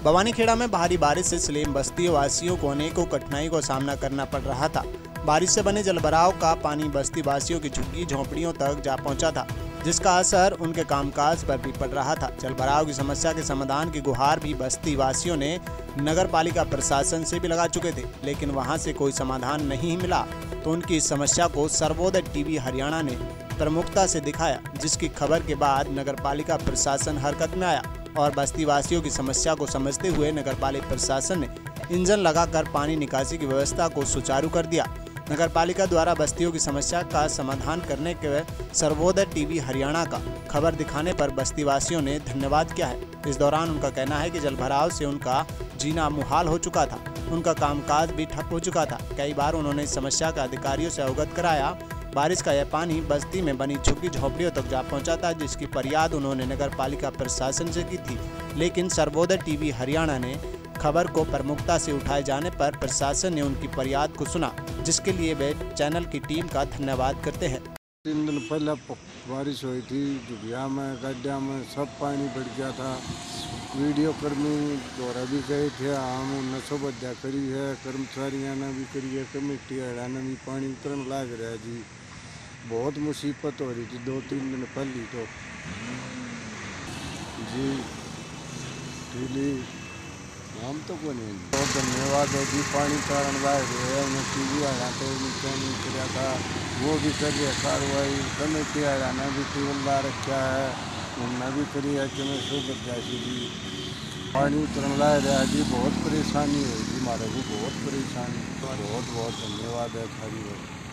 भवानीखेड़ा में भारी बारिश से सलेम बस्ती वासियों को अनेकों कठिनाई का सामना करना पड़ रहा था। बारिश से बने जलभराव का पानी बस्ती वासियों की झुग्गी झोंपड़ियों तक जा पहुंचा था, जिसका असर उनके कामकाज पर भी पड़ रहा था। जलभराव की समस्या के समाधान की गुहार भी बस्ती वासियों ने नगर पालिका प्रशासन से भी लगा चुके थे, लेकिन वहां से कोई समाधान नहीं मिला। तो उनकी इस समस्या को सर्वोदय टीवी हरियाणा ने प्रमुखता से दिखाया, जिसकी खबर के बाद नगर पालिका प्रशासन हरकत में आया और बस्ती वासियों की समस्या को समझते हुए नगर पालिका प्रशासन ने इंजन लगाकर पानी निकासी की व्यवस्था को सुचारू कर दिया। नगर पालिका द्वारा बस्तियों की समस्या का समाधान करने के सर्वोदय टीवी हरियाणा का खबर दिखाने पर बस्ती वासियों ने धन्यवाद किया है। इस दौरान उनका कहना है कि जलभराव से उनका जीना मुहाल हो चुका था, उनका कामकाज भी ठप हो चुका था। कई बार उन्होंने इस समस्या का अधिकारियों से अवगत कराया। बारिश का यह पानी बस्ती में बनी झुग्गी झोंपड़ियों तक जा पहुंचा था, जिसकी फरियाद उन्होंने नगर पालिका प्रशासन से की थी, लेकिन सर्वोदय टीवी हरियाणा ने खबर को प्रमुखता से उठाए जाने पर प्रशासन ने उनकी फरियाद को सुना, जिसके लिए वे चैनल की टीम का धन्यवाद करते हैं। 3 दिन पहले बारिश हुई थी, झुग्गिया में गड्ढा में सब पानी बढ़ गया था। वीडियो कर्मी द्वारा भी गए थे, हम उन्हें सुविधा करी है, कर्मचारियों ने भी करी है, कमेटी वाला ने भी पानी उतरन लग रहा है जी। बहुत मुसीबत हो रही थी 2-3 दिन पहले तो जी। टीली हम तो को नहीं बहुत धन्यवाद है जी। पानी कारण लाए रहे हैं, उन्हें टीवी वाला तो नीचे नहीं किया था, वो भी कर रहे कार्रवाई। कमेटी वाला ने भी टेबल ला रखा है, उन्होंने भी करी है कि मैं सुविधा जी। पानी उतरन लाए रहा जी, बहुत परेशानी हुई थी हमारे को, बहुत परेशानी। बहुत बहुत धन्यवाद है थारी।